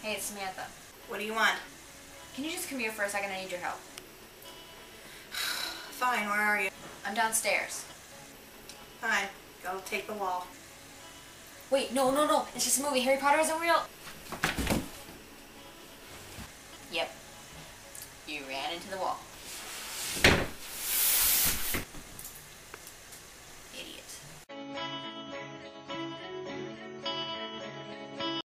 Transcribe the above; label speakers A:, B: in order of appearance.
A: Hey, it's Samantha.
B: What do you want?
A: Can you just come here for a second? I need your help.
B: Fine, where are you?
A: I'm downstairs.
B: Fine, go take the wall.
A: Wait, no. It's just a movie. Harry Potter isn't real. Yep. You ran into the wall.